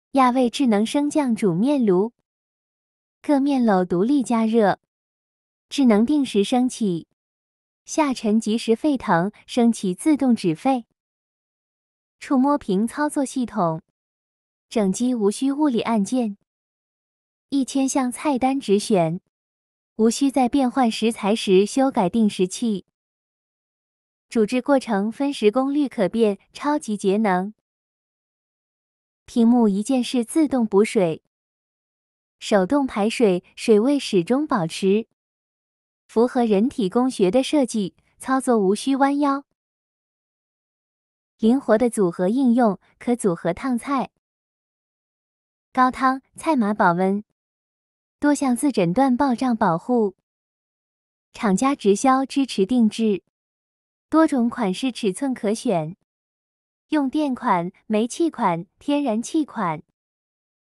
亚位智能升降煮面炉，各面篓独立加热，智能定时升起，下沉即时沸腾，升起自动止沸。触摸屏操作系统，整机无需物理按键，1000项菜单直选，无需在变换食材时修改定时器。煮制过程分时功率可变，超级节能。屏幕一键式自动补水，手动排水，水位始终保持。符合人体工学的设计，操作无需弯腰。灵活的组合应用，可组合烫菜、高汤、菜码保温，多项自诊断报障保护。厂家直销支持定制，多种款式尺寸可选，用电款、煤气款、天然气款。